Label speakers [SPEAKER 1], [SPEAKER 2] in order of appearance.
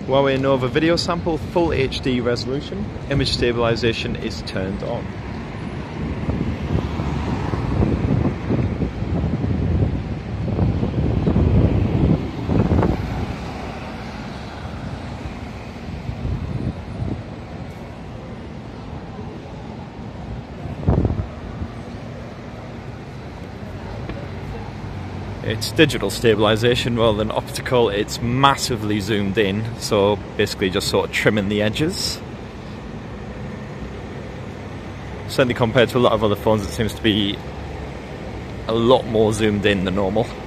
[SPEAKER 1] Huawei Nova video sample, full HD resolution, image stabilization is turned on. It's digital stabilization rather than optical. It's massively zoomed in, so basically just sort of trimming the edges. Certainly compared to a lot of other phones, it seems to be a lot more zoomed in than normal.